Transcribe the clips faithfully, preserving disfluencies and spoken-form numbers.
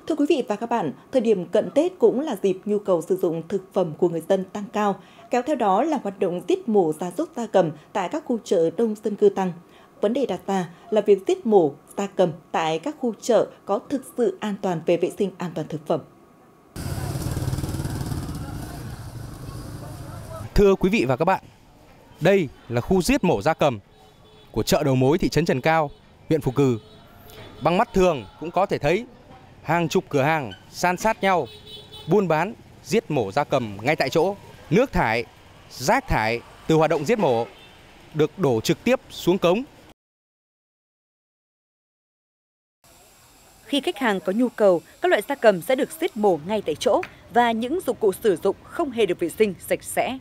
Thưa quý vị và các bạn, thời điểm cận Tết cũng là dịp nhu cầu sử dụng thực phẩm của người dân tăng cao, kéo theo đó là hoạt động giết mổ gia súc gia cầm tại các khu chợ đông dân cư tăng. Vấn đề đặt ra là việc giết mổ gia cầm tại các khu chợ có thực sự an toàn về vệ sinh an toàn thực phẩm. Thưa quý vị và các bạn, đây là khu giết mổ gia cầm của chợ đầu mối thị trấn Trần Cao, huyện Phù Cừ. Bằng mắt thường cũng có thể thấy hàng chục cửa hàng san sát nhau, buôn bán, giết mổ gia cầm ngay tại chỗ. Nước thải, rác thải từ hoạt động giết mổ được đổ trực tiếp xuống cống. Khi khách hàng có nhu cầu, các loại gia cầm sẽ được giết mổ ngay tại chỗ và những dụng cụ sử dụng không hề được vệ sinh sạch sẽ.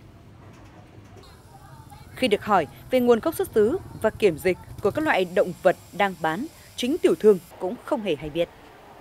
Khi được hỏi về nguồn gốc xuất xứ và kiểm dịch của các loại động vật đang bán, chính tiểu thương cũng không hề hay biết.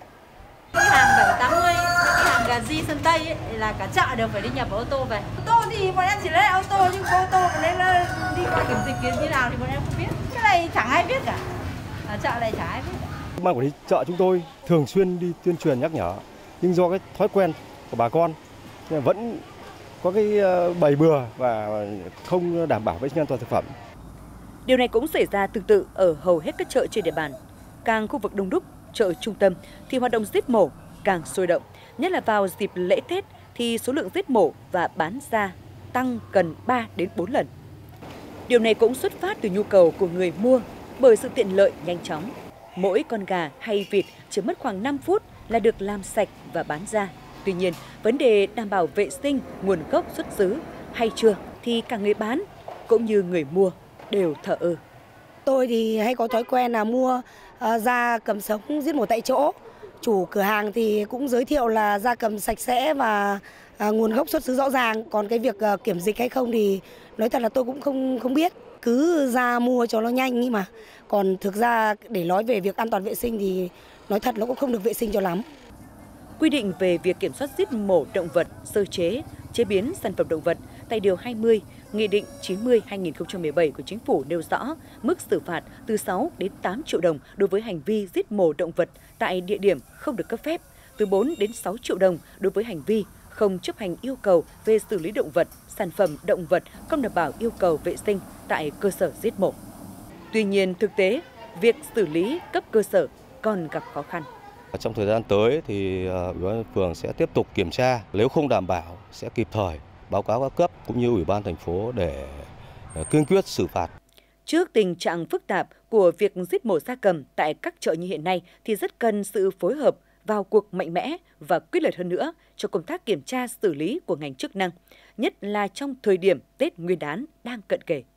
Cái hàng bảy tám mươi, cái hàng gà di Sơn Tây ấy, là cả chợ đều phải đi nhập ô tô về. Ô tô thì bọn em chỉ lấy ô tô, nhưng ô tô bọn em đi qua kiểm dịch như nào thì bọn em không biết. Cái này chẳng ai biết cả. Ở chợ này chẳng ai biết. Ban quản lý chợ chúng tôi thường xuyên đi tuyên truyền nhắc nhở, nhưng do cái thói quen của bà con vẫn có cái bày bừa và không đảm bảo vệ sinh an toàn thực phẩm. Điều này cũng xảy ra tương tự ở hầu hết các chợ trên địa bàn. Càng khu vực đông đúc, chợ trung tâm thì hoạt động giết mổ càng sôi động, nhất là vào dịp lễ Tết thì số lượng giết mổ và bán ra tăng gần ba đến bốn lần. Điều này cũng xuất phát từ nhu cầu của người mua bởi sự tiện lợi nhanh chóng. Mỗi con gà hay vịt chỉ mất khoảng năm phút là được làm sạch và bán ra. Tuy nhiên, vấn đề đảm bảo vệ sinh, nguồn gốc xuất xứ hay chưa thì cả người bán cũng như người mua đều thờ ơ. Tôi thì hay có thói quen là mua uh, gia cầm sống giết mổ tại chỗ. Chủ cửa hàng thì cũng giới thiệu là gia cầm sạch sẽ và uh, nguồn gốc xuất xứ rõ ràng. Còn cái việc uh, kiểm dịch hay không thì nói thật là tôi cũng không không biết. Cứ ra mua cho nó nhanh nhưng mà còn thực ra để nói về việc an toàn vệ sinh thì nói thật nó cũng không được vệ sinh cho lắm. Quy định về việc kiểm soát giết mổ động vật, sơ chế, chế biến sản phẩm động vật tại Điều hai mươi, Nghị định chín mươi trên hai nghìn không trăm mười bảy của Chính phủ nêu rõ mức xử phạt từ sáu đến tám triệu đồng đối với hành vi giết mổ động vật tại địa điểm không được cấp phép, từ bốn đến sáu triệu đồng đối với hành vi không chấp hành yêu cầu về xử lý động vật, sản phẩm động vật không đảm bảo yêu cầu vệ sinh tại cơ sở giết mổ. Tuy nhiên, thực tế, việc xử lý cấp cơ sở còn gặp khó khăn. Trong thời gian tới thì Ủy ban phường sẽ tiếp tục kiểm tra, nếu không đảm bảo sẽ kịp thời báo cáo các cấp cũng như Ủy ban thành phố để kiên quyết xử phạt. Trước tình trạng phức tạp của việc giết mổ gia cầm tại các chợ như hiện nay thì rất cần sự phối hợp, vào cuộc mạnh mẽ và quyết liệt hơn nữa cho công tác kiểm tra xử lý của ngành chức năng, nhất là trong thời điểm Tết Nguyên đán đang cận kề.